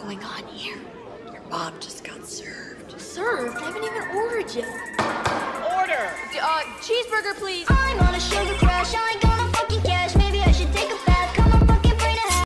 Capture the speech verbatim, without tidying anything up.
going on here? Your mom just got served. Served? I haven't even ordered yet. Order! Uh, cheeseburger, please. I'm on a sugar crash. I